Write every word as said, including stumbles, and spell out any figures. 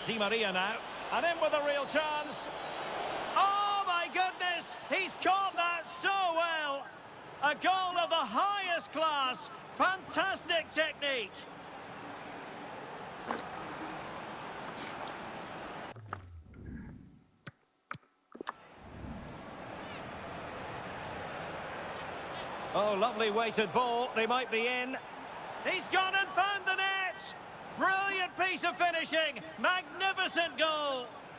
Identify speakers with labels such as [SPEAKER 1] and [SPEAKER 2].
[SPEAKER 1] Di Maria now, and in with a real chance. Oh my goodness, he's caught that so well. A goal of the highest class, fantastic technique. Oh, lovely weighted ball, they might be in. He's gone and found the net. Brilliant piece of finishing, magnificent goal.